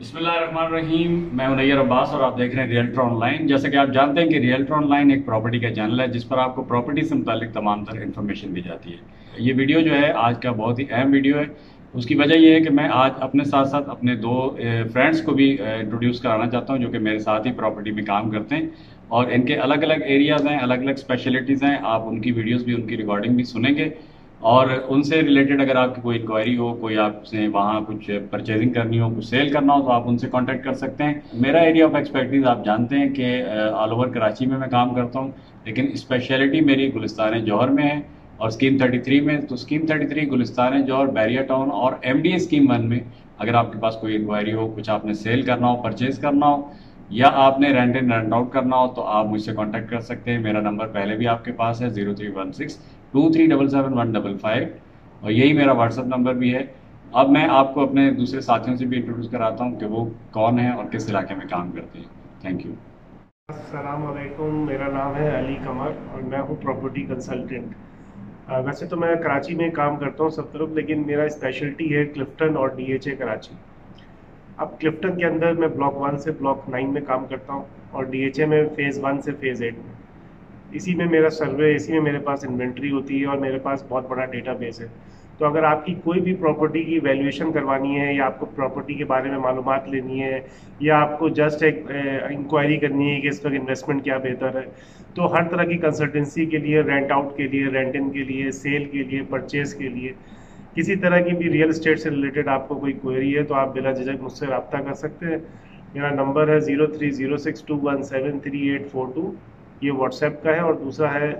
बिस्मिल्लाहिर्रहमानिर्रहीम। मैं हूं नैयर अब्बास और आप देख रहे हैं रियल्टर ऑनलाइन। जैसा कि आप जानते हैं कि रियल्टर ऑनलाइन एक प्रॉपर्टी का चैनल है जिस पर आपको प्रॉपर्टी से मुतालिक तमाम तरह इन्फॉर्मेशन दी जाती है। ये वीडियो जो है आज का बहुत ही अहम वीडियो है। उसकी वजह यह है कि मैं आज अपने साथ साथ अपने दो फ्रेंड्स को भी इंट्रोड्यूस कराना चाहता हूँ जो कि मेरे साथ ही प्रॉपर्टी में काम करते हैं और इनके अलग अलग एरियाज़ हैं, अलग अलग स्पेशलिटीज़ हैं। आप उनकी वीडियोज़ भी, उनकी रिकॉर्डिंग भी सुनेंगे और उनसे रिलेटेड अगर आपकी कोई इंक्वायरी हो, कोई आपसे वहाँ कुछ परचेजिंग करनी हो, कुछ सेल करना हो, तो आप उनसे कांटेक्ट कर सकते हैं। मेरा एरिया ऑफ एक्सपर्टीज़ आप जानते हैं कि ऑल ओवर कराची में मैं काम करता हूँ, लेकिन स्पेशलिटी मेरी गुलिस्तान जौहर में है और स्कीम 33 में। तो स्कीम 33 गुलिस्तान जौहर, बैरिया टाउन और MDA स्कीम 1 में अगर आपके पास कोई इंक्वायरी हो, कुछ आपने सेल करना हो, परचेज करना हो या आपने रेंट इन रेंट आउट करना हो, तो आप मुझसे कांटेक्ट कर सकते हैं। मेरा नंबर पहले भी आपके पास है 0316 2377 155 और यही मेरा व्हाट्सअप नंबर भी है। अब मैं आपको अपने दूसरे साथियों से भी इंट्रोड्यूस कराता हूँ कि वो कौन है और किस इलाके में काम करते हैं। Thank you. अस्सलाम वालेकुम, मेरा नाम है अली कमर और मैं हूँ प्रॉपर्टी कंसल्टेंट। वैसे तो मैं कराची में काम करता हूँ सब तरफ, लेकिन मेरा स्पेशलिटी है क्लिफ्टन और DHA कराची। अब क्लिफ्टन के अंदर मैं ब्लॉक 1 से ब्लॉक 9 में काम करता हूँ और DHA में फ़ेज़ 1 से फ़ेज़ 8 में। इसी में मेरा सर्वे, इसी में मेरे पास इन्वेंट्री होती है और मेरे पास बहुत बड़ा डेटाबेस है। तो अगर आपकी कोई भी प्रॉपर्टी की वैल्यूएशन करवानी है या आपको प्रॉपर्टी के बारे में मालूमात लेनी है या आपको जस्ट एक इंक्वायरी करनी है कि इस पर इन्वेस्टमेंट क्या बेहतर है, तो हर तरह की कंसल्टेंसी के लिए, रेंट आउट के लिए, रेंट इन के लिए, सेल के लिए, परचेज के लिए, किसी तरह की भी रियल एस्टेट से रिलेटेड आपको कोई क्वेरी है तो आप बिला झिझक मुझसे रब्ता कर सकते हैं। मेरा नंबर है 030621733842, ये व्हाट्सएप का है, और दूसरा है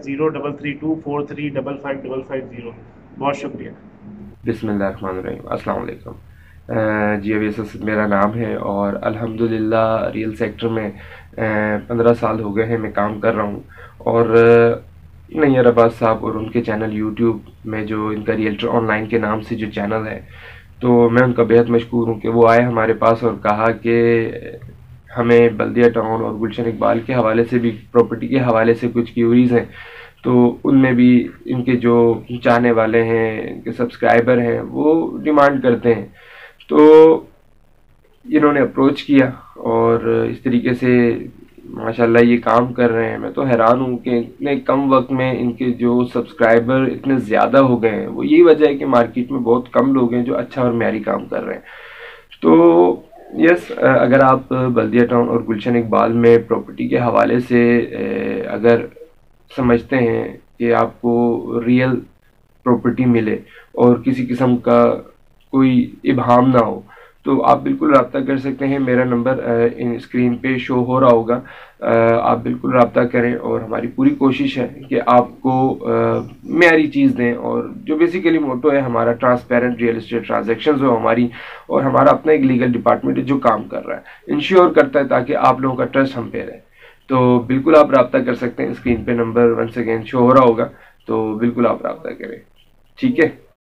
033243555550। बहुत शुक्रिया। बिस्मिल्लाहिर्रहमानिर्रहीम, अस्सलाम वालेकुम। जी अभी मेरा नाम है और अल्हम्दुलिल्लाह रियल सेक्टर में 15 साल हो गए हैं मैं काम कर रहा हूँ। और नैयर अब्बास साहब और उनके चैनल यूट्यूब में जो इनका रियल्टर ऑनलाइन के नाम से जो चैनल है, तो मैं उनका बेहद मशकूर हूँ कि वो आए हमारे पास और कहा कि हमें बल्दिया टाउन और गुलशन इकबाल के हवाले से भी, प्रॉपर्टी के हवाले से कुछ क्यूरीज हैं। तो उनमें भी इनके जो चाहने वाले हैं, इनके सब्सक्राइबर हैं, वो डिमांड करते हैं। तो इन्होंने अप्रोच किया और इस तरीके से माशाल्लाह ये काम कर रहे हैं। मैं तो हैरान हूँ कि इतने कम वक्त में इनके जो सब्सक्राइबर इतने ज़्यादा हो गए हैं। वो यही वजह है कि मार्केट में बहुत कम लोग हैं जो अच्छा और म्यारी काम कर रहे हैं। तो यस, अगर आप बल्दिया टाउन और गुलशन इकबाल में प्रॉपर्टी के हवाले से अगर समझते हैं कि आपको रियल प्रॉपर्टी मिले और किसी किस्म का कोई इबहम ना हो, तो आप बिल्कुल रब्ता कर सकते हैं। मेरा नंबर स्क्रीन पे शो हो रहा होगा। आप बिल्कुल रब्ता करें और हमारी पूरी कोशिश है कि आपको मेयारी चीज़ दें। और जो बेसिकली मोटो है हमारा, ट्रांसपेरेंट रियल एस्टेट ट्रांजेक्शन्स हो हमारी, और हमारा अपना एक लीगल डिपार्टमेंट है जो काम कर रहा है, इंश्योर करता है ताकि आप लोगों का ट्रस्ट हम पे रहे। तो बिल्कुल आप रब्ता कर सकते हैं। स्क्रीन पे नंबर वंस अगेन शो हो रहा होगा, तो बिल्कुल आप रब्ता करें। ठीक है।